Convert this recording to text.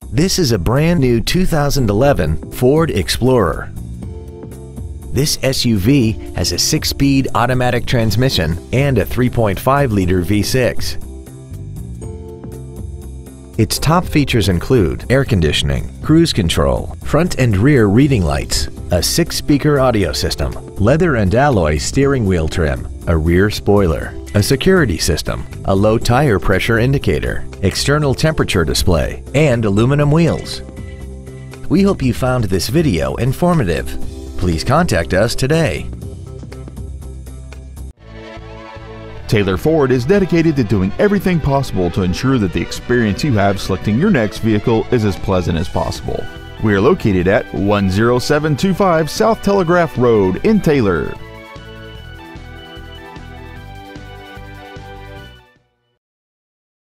This is a brand new 2011 Ford Explorer. This SUV has a 6-speed automatic transmission and a 3.5-liter V6. Its top features include air conditioning, cruise control, front and rear reading lights, a 6-speaker audio system, leather and alloy steering wheel trim, a rear spoiler, a security system, a low tire pressure indicator, external temperature display, and aluminum wheels. We hope you found this video informative. Please contact us today. Taylor Ford is dedicated to doing everything possible to ensure that the experience you have selecting your next vehicle is as pleasant as possible. We are located at 10725 South Telegraph Road in Taylor.